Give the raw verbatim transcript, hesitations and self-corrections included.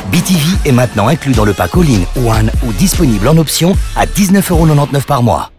B T V est maintenant inclus dans le pack All-in One ou disponible en option à dix-neuf euros quatre-vingt-dix-neuf par mois.